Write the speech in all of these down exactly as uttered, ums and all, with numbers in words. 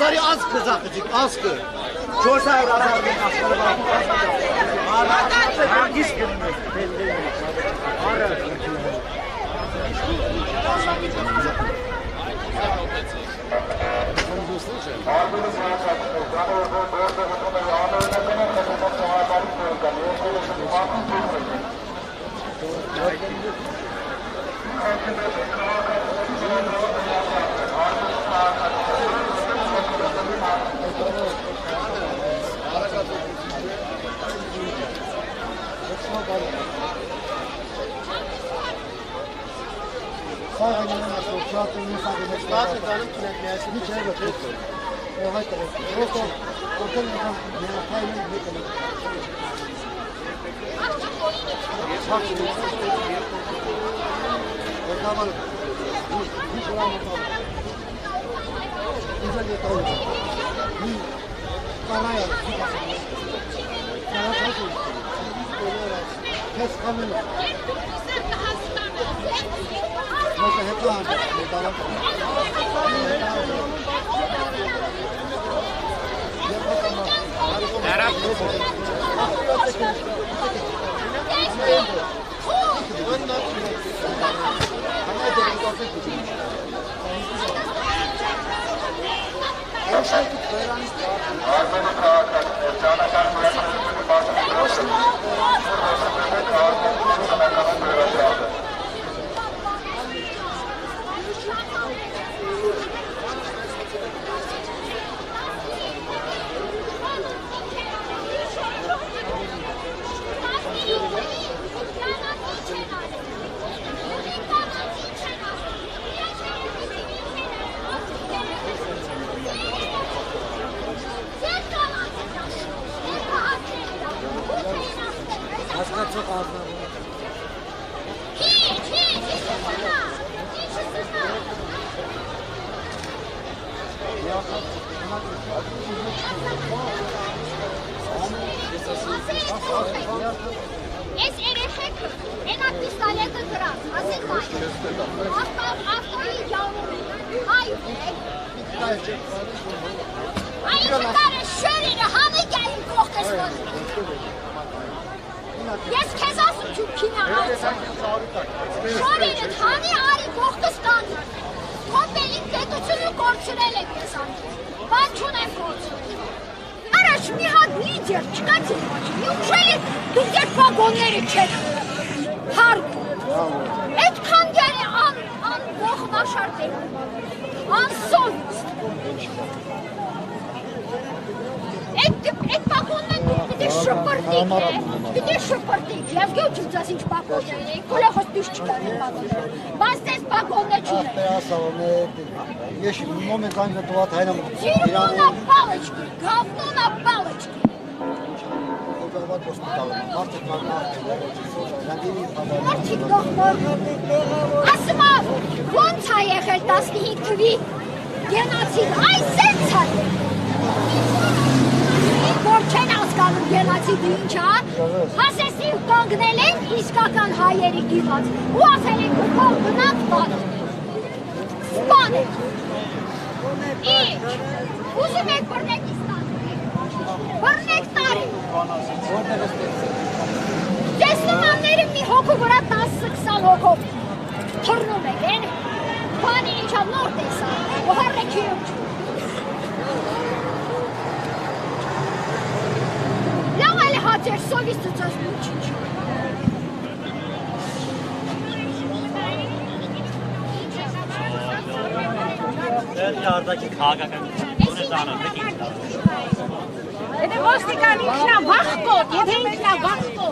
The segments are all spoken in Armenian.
Աշխարհի ազգը զախճիկ, ազգը։ չորս հարյուր հազարի աշխարհի Ես քեզ ասում છું քինա արցան։ Շորերը քանի արի կողքս կանգ։ Կոպելի պետությունը կորցրել է քեզ անգամ։ Բան չունեմ կորցրել։ Առաջ մի հատ լիդեր չկա ցույց։ Ուշելի դու երբ վագոնները չեք։ Հարկ։ Այդքան գերի ան ան ողնաշարք է։ Անսովիստ։ Այդ այդ վագոնները դե շփրտիկ է։ Դե շփրտիկ։ Ես գյուղ չծած ինչ վագոն է։ Կոլախոս դիշ չկա վագոն։ Բայց դες վագոնը չունի։ Ասավոն ես մոմենտ անգա տված հայրամ։ Իրանը պալեչկի, գավնոնա պալեչկի։ Ո՞րվա հոսպիտալը։ Մարդիկ մարդիկ։ Ասմա, ո՞նց է եղել տասնհինգ թվի գենոցիդ։ Այս սենց է։ Որ չեն հասկանում գենոցիդը ինչ է, հասեսին կանգնել են իսկական հայերի դիմաց ու ասել են կողմ գնանք բան։ Սպանեք։ Ինչ, ուզում եք բռնեք իստան։ Բռնեք տարի։ Ձեզ նմանները մի հոգու վրա տասը քսան հոգով թռնում եք, են։ Բանի ինչա նոր տեսա, հառեքի ու Ձեր սովիսը ձեզ ոչինչ։ Դեռ արտակի քաղաքականությունը տանը դեպի։ Եթե ոստիկան ինքնա վախկոտ, եթե ինքնա վախկոտ։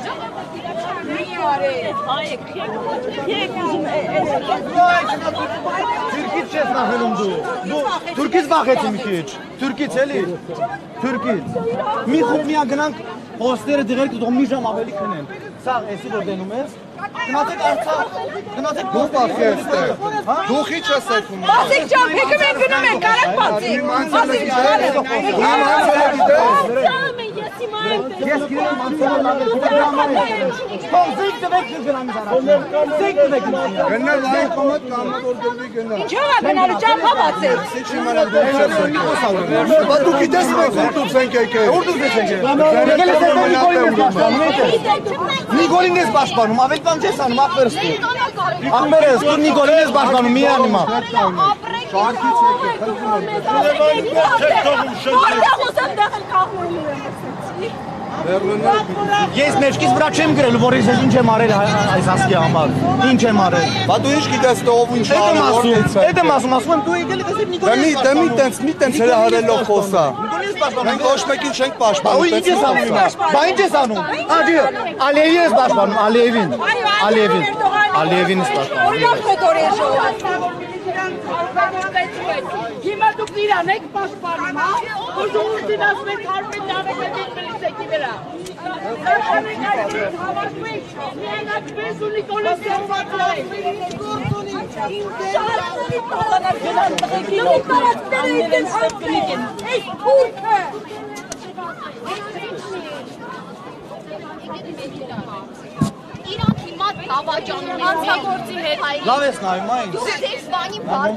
Türkից չես նախելում դու։ Դու Թուրքից վախեցի մի քիչ։ Թուրքից էլի։ Թուրքից։ Մի խումբ միա գնանք հոստերը դղեր կդող մի ժամ ավելի քնեն։ Սա էսի որ դենում ես։ Գնացեք Արցախ։ Գնացեք դու բախի այստեղ։ Դու քիչ ես այդում։ Բացիկ ջան, եկեք մենք գնում ենք, կարակ բացի։ Բացիկ ջան։ Ես գիտեմ անցնողը դրամարը։ Թող զիգ դվեք գնամ զարաչին։ Զիգ դվեք գնամ։ Գնալ վայ կոմոդ կամոդ որ դրվի գնալ։ Ինչո՞վ է գնալու ճամփաբացեք։ Ինչի մարալ դուրս։ Բա դու գիտես մենք ուրդուց ենք եկել։ Ուրդուց եք եկել։ Եկել ես Նիկոլին ես պաշտպանում, ավելի բան չես անում, ախպերս դու։ Ախպերս դու Նիկոլին ես պաշտպանում, մի անիմա։ Շարքից եկել, խնդրում եմ։ Որտեղ ուզեմ դեղել կաղնելու եմ։ Ես մեջքից վրա չեմ գրել, որ ես ինչ եմ արել այս ասկի համար։ Ինչ եմ արել։ Բա դու ինչ գիտես թե ով ինչ Այդ եմ արել, ասում, որից է։ այդ եմ ասում, ասում եմ դու եկել ես Դե Նիկոլին մի դե մի տենց, մի տենց հրահարելով խոսա։ Նիկոլին ես պաշտպանում։ Մենք ոչ մեկին չենք Բա ու պաշտպանում, ինչ ես անում հիմա։ Բա ինչ ես անում։ Աջի, Ալիևի ես պաշտպանում, Ալիևին։ Ալիևին։ Ալիևին ես պաշտպանում։ Օրինակ ֆոտոր է շոու։ Հիմա դուք իրան եք պաշտպանում, հա։ Որ դու ուզին ասում եք հարբեն դավեք եք մելիսեկի վրա։ Հավաքվեք, միանացվեք ու Նիկոլին սերվածայք։ Դու տարածքները եկեն հապրեն, այս կուրքը։ Իրանք հիմա դավաճանում են անցագործի հետ հայրի։ Լավ ես նայում, այն։ Դու ձեզ բանի բարձ։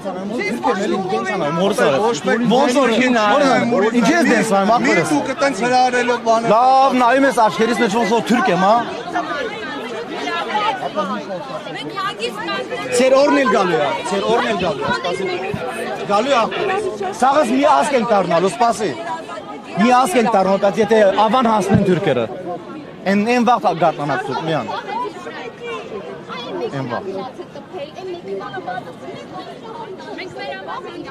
Ինչ ես դես նայում, Մի ախպերս։ դու կտենց հրահարելով բանը։ Լավ նայում ես աչքերից մեջ ոնց որ թուրք եմ, հա։ Մենք հագիստ կանենք։ Ձեր օրն էլ գալու է, ձեր օրն էլ գալու է, սպասի։ Գալու է ախպերս։ Սաղս մի ասկ ենք դառնալու, սպասի։ Մի ասկ ենք դառնալու, բայց եթե ավան հասնեն թուրքերը։ Են են վաղ գարտնանաց դուք, միան։ Են վաղ։ Մենք վերամաղ ենք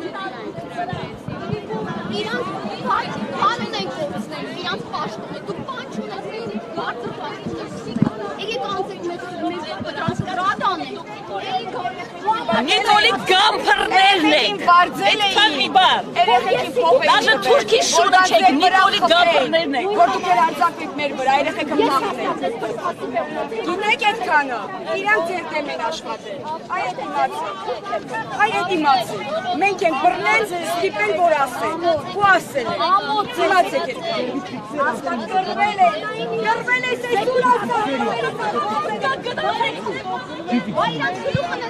իրանք բան ունենք կործնել, իրանք պաշտում է, դուք բան չունեք, բարձր պաշտում եք անցեք մեզ դրանց գրադան եք, Նիկոլի գամփրներն եք, այդքան մի բան, դաժը թուրքի շունը չեք, Նիկոլի գամփրներն եք, Որ դուք էր արձակվեք մեր վրա, երեխեքը մաղթեն։ Գինեք այդ քանը, իրանք ձեր դեմ են աշխատել, այդ իմացեք, այդ իմացեք, մենք ենք բռնել, ստիպել, որ ասեն, ու ասել են, իմացեք այդ քանը։ Գրվել է, գրվել է սեսուր ասան, Bayrak kırılmadan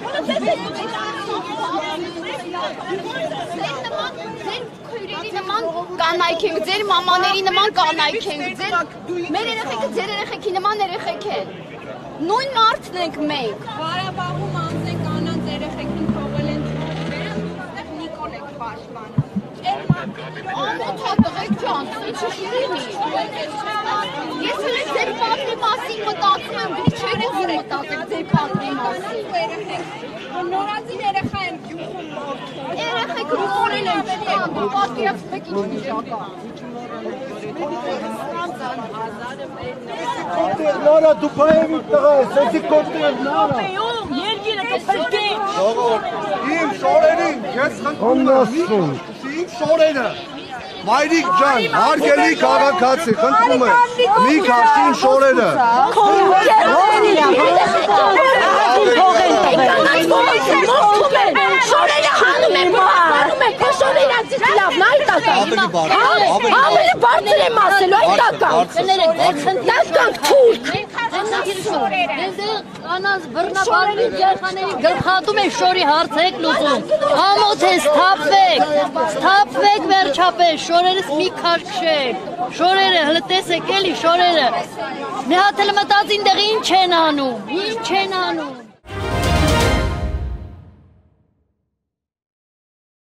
քույրերի նման կանայք ենք, ձեր մամաների նման կանայք ենք, ձեր մեր երեխեքը ձեր երեխեքի նման երեխեք են։ Նույն մարդն ենք մենք։ Ղարաբաղում անձնեք կանանց երեխեքին թողել են ծնողները, այստեղ Նիկոլ եք պաշտպանում։ Ամոթա տղեկ ջան, ինչի՞ լինի։ Ես հենց ձեր պատմի մասին մտածում եմ, դուք չեք ուզում մտածել ձեր պատմի մասին։ Նորածին երեխա են գյուղում մորթում։ Երեխեքը նորել են չկան, դու պատկերացնեք ինչ վիճակա։ Նորա դու բայևի տղա ես, էսի կոկտեյլ նորա։ Երգիրը կփրկի։ Իմ շորերին, ես խնդրում եմ, իմ շորերը, մայրիկ ջան, հարգելի քաղաքացի, խնդրում եմ, մի քաշի իմ շորերը։ Շորերը հանում են, բանում են, քո շորերը ասից լավն այդ ակա։ Ավելի բարձր, ավելի Ավելի բարձր եմ ասելու, այդ ակա։ Դասկանք թուրք։ Անաս բռնապարի երեխաների գլխատում է շորի հարց եք լուծում։ Ամոթ է սթափվեք, սթափվեք վերջապես, շորերս մի քաշքշեք, շորերը հլտեսեք էլի շորերը։ Մի հատ էլ մտածին դեղ ինչ են անում, ինչ են անում։